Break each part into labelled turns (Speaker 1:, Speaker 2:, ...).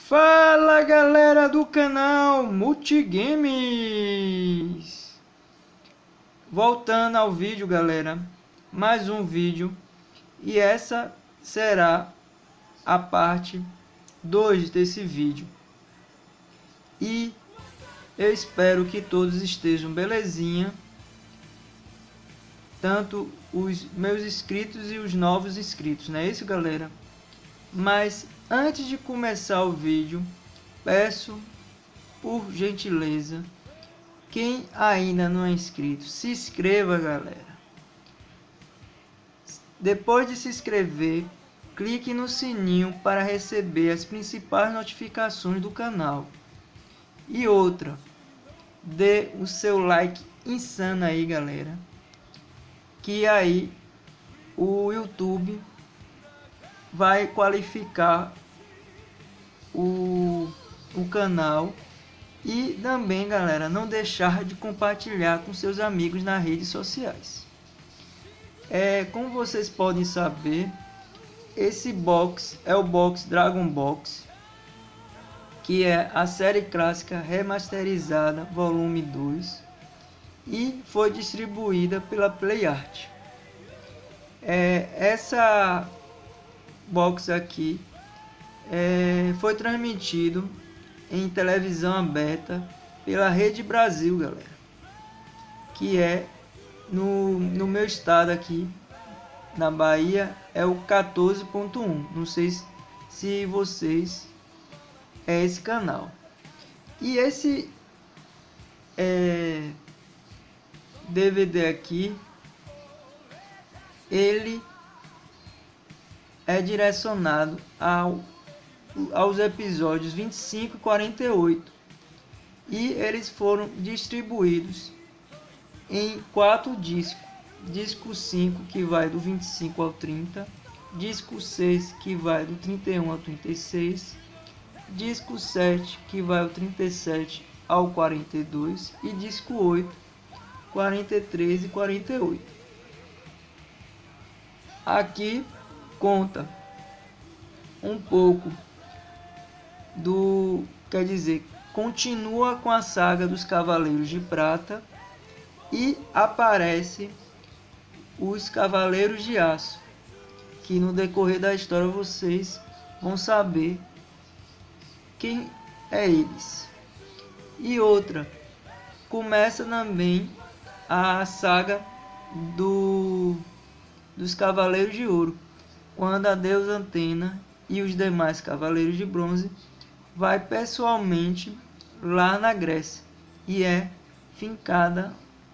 Speaker 1: Fala galera do canal Multigames! Voltando ao vídeo, galera, mais um vídeo, e essa será a parte 2 desse vídeo. E eu espero que todos estejam belezinha, tanto os meus inscritos e os novos inscritos, não é isso, galera? Mas antes de começar o vídeo, peço por gentileza, quem ainda não é inscrito, se inscreva, galera. Depois de se inscrever, clique no sininho para receber as principais notificações do canal. E outra, dê o seu like insano aí, galera, que aí o YouTube vai qualificar o canal. E também, galera, não deixar de compartilhar com seus amigos nas redes sociais. Como vocês podem saber, esse box é o box Dragon Box, que é a série clássica remasterizada volume 2 e foi distribuída pela PlayArt. Essa box aqui foi transmitido em televisão aberta pela Rede Brasil, galera, que é no meu estado aqui na Bahia, é o 14.1. não sei se vocês é esse canal. E esse DVD aqui, ele é direcionado aos episódios 25 e 48, e eles foram distribuídos em 4 discos. Disco 5, que vai do 25 ao 30, disco 6, que vai do 31 ao 36, disco 7, que vai do 37 ao 42, e disco 8, 43 e 48. Aqui conta um pouco quer dizer, continua com a saga dos Cavaleiros de Prata e aparece os Cavaleiros de Aço, que no decorrer da história vocês vão saber quem é eles. E outra, começa também a saga dos Cavaleiros de Ouro, quando a deusa Atena e os demais Cavaleiros de Bronze vai pessoalmente lá na Grécia, e é fincada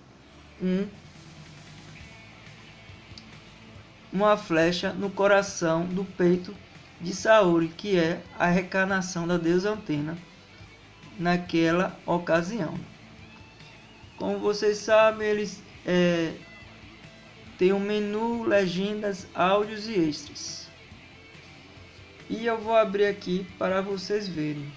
Speaker 1: uma flecha no coração do peito de Saori, que é a reencarnação da deusa Atena naquela ocasião. Como vocês sabem, eles têm um menu, legendas, áudios e extras. E eu vou abrir aqui para vocês verem.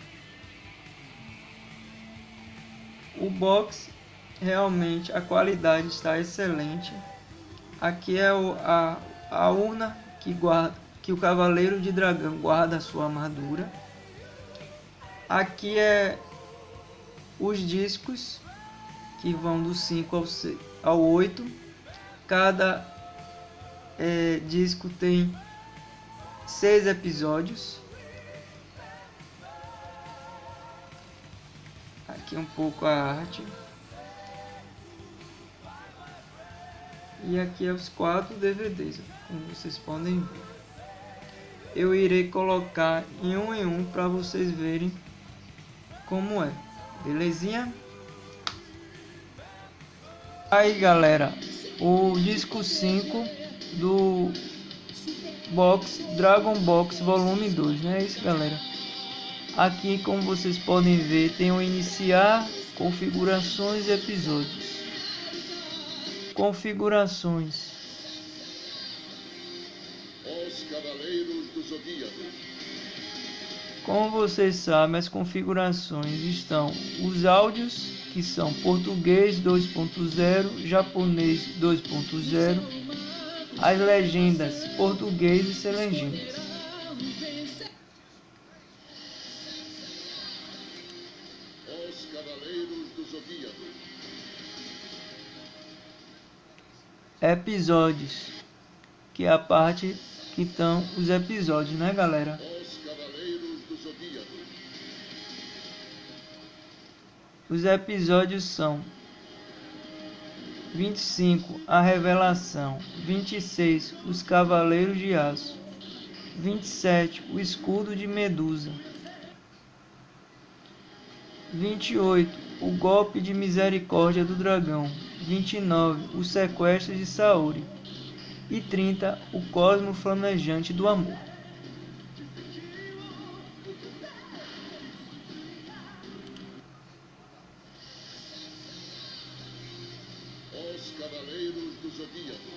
Speaker 1: O box, realmente a qualidade está excelente. Aqui é a urna que o Cavaleiro de Dragão guarda a sua armadura. Aqui é os discos, que vão do 5 ao 8. Cada disco tem 6 episódios. Aqui um pouco a arte. E aqui é os 4 DVDs, como vocês podem ver. Eu irei colocar em um para vocês verem como é. Belezinha? Aí, galera, o disco 5 do box Dragon Box volume 2, não é isso, galera? Aqui, como vocês podem ver, tem o iniciar, configurações e episódios. Configurações.
Speaker 2: Os Cavaleiros do Zodíaco.
Speaker 1: Como vocês sabem, as configurações estão os áudios, que são português 2.0, japonês 2.0, as legendas português e sem legendas.
Speaker 2: Os Cavaleiros do Zodíaco.
Speaker 1: Episódios, que é a parte que estão os episódios, né, galera?
Speaker 2: Os Cavaleiros do Zodíaco.
Speaker 1: Os episódios são 25, a Revelação, 26, os Cavaleiros de Aço, 27, o Escudo de Medusa, 28, o Golpe de Misericórdia do Dragão, 29, o Sequestro de Saori e 30, o Cosmo Flamejante do Amor.
Speaker 2: Os Cavaleiros do Zodíaco.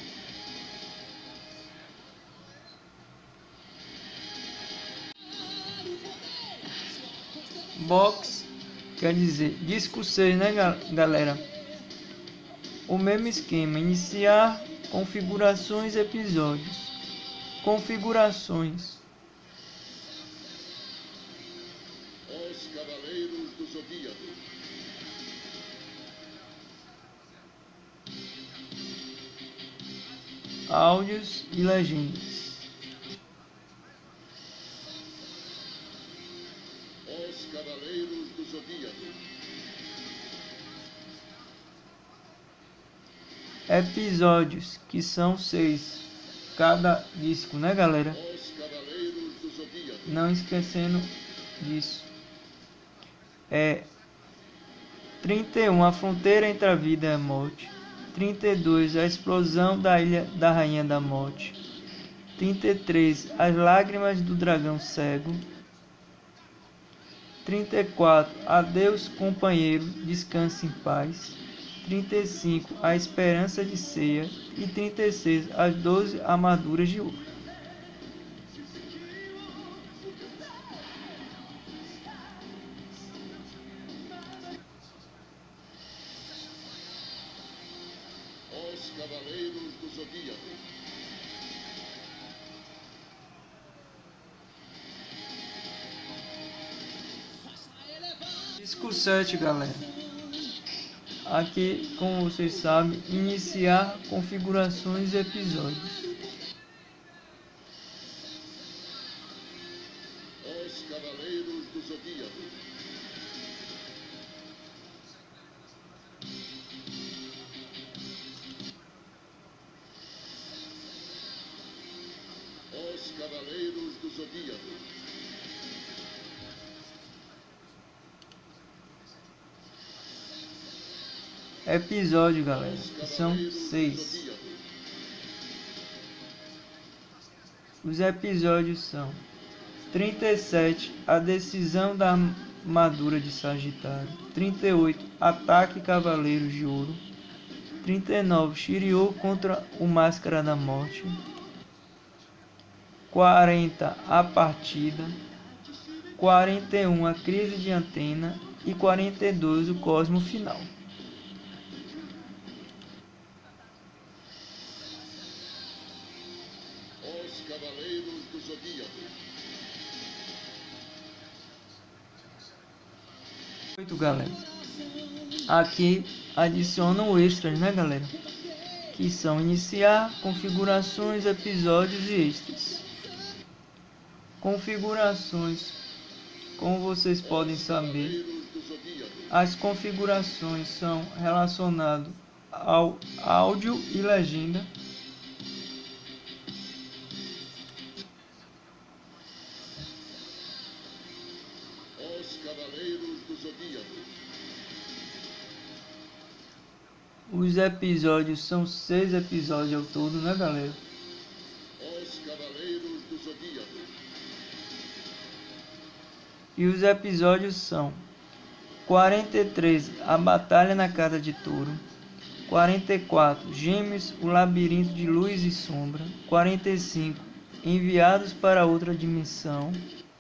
Speaker 1: Box quer dizer disco 6, né, galera? O mesmo esquema: iniciar, configurações, episódios, configurações,
Speaker 2: Os Cavaleiros do Zodíaco.
Speaker 1: áudios e legendas.
Speaker 2: Os Cavaleiros do Zodíaco.
Speaker 1: Episódios, que são 6 cada disco, né, galera?
Speaker 2: Os Cavaleiros do Zodíaco.
Speaker 1: Não esquecendo disso. 31, a fronteira entre a vida e a morte. 32, a explosão da Ilha da Rainha da Morte. 33, as lágrimas do dragão cego. 34, adeus companheiro, descanse em paz. 35, a esperança de ceia. E 36, as 12 armaduras de ouro.
Speaker 2: Os Cavaleiros do Zodíaco.
Speaker 1: Disco 7, galera. Aqui, como vocês sabem, iniciar configurações e episódios.
Speaker 2: Os Cavaleiros do Zodíaco. Os Cavaleiros do Zodíaco.
Speaker 1: Episódio, galera,
Speaker 2: Os
Speaker 1: que são
Speaker 2: Cavaleiros do
Speaker 1: 6.
Speaker 2: Zodíaco.
Speaker 1: Os episódios são 37, a decisão da armadura de Sagitário. 38, ataque Cavaleiros de Ouro. 39, Shiryu contra o Máscara da Morte. 40, a partida. 41, a crise de antena. E 42, o Cosmo final.
Speaker 2: Os Cavaleiros do Zodíaco.
Speaker 1: 8, galera. Aqui adicionam extras, né, galera? Que são iniciar, configurações, episódios e extras. Configurações. Como vocês podem saber,
Speaker 2: Cavaleiros do Zodíaco.
Speaker 1: as configurações são relacionadas ao áudio e legenda.
Speaker 2: Os Cavaleiros do Zodíaco.
Speaker 1: Os episódios são 6 episódios ao todo, né, galera?
Speaker 2: Os Cavaleiros do Zodíaco.
Speaker 1: E os episódios são 43, a Batalha na Casa de Touro. 44, Gêmeos, o Labirinto de Luz e Sombra. 45, Enviados para outra dimensão.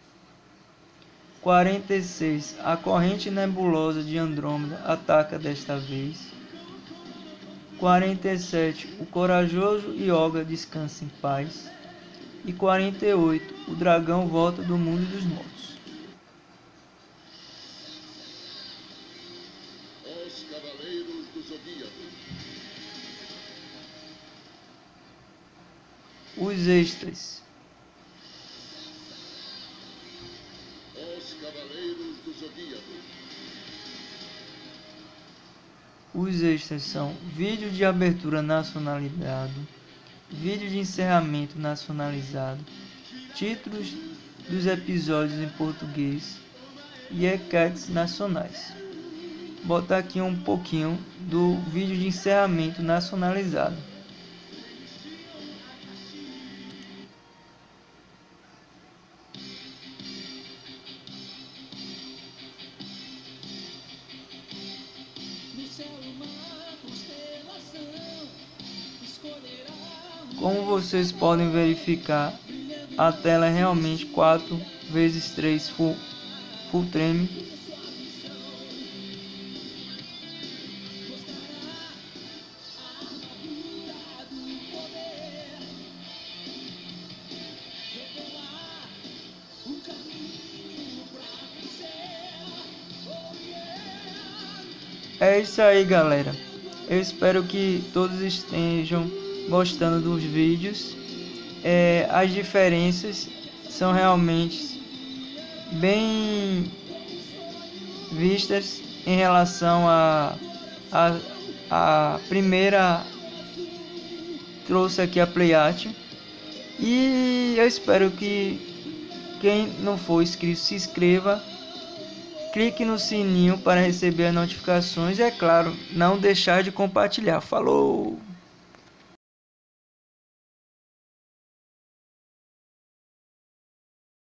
Speaker 1: 46, a corrente nebulosa de Andrômeda ataca desta vez. 47, o corajoso Yoga descansa em paz. E 48, o dragão volta do mundo dos mortos.
Speaker 2: Os Cavaleiros do Zodíaco.
Speaker 1: Os extras.
Speaker 2: Os Cavaleiros do Zodíaco.
Speaker 1: Os extras são vídeo de abertura nacionalizado, vídeo de encerramento nacionalizado, títulos dos episódios em português e enquetes nacionais. Vou botar aqui um pouquinho do vídeo de encerramento nacionalizado. Como vocês podem verificar, a tela é realmente 4x3 full frame. É isso aí, galera. Eu espero que todos estejam gostando dos vídeos. As diferenças são realmente bem vistas em relação a primeira trouxe aqui a Playart. E eu espero que quem não for inscrito se inscreva, clique no sininho para receber as notificações e, é claro, não deixar de compartilhar. Falou!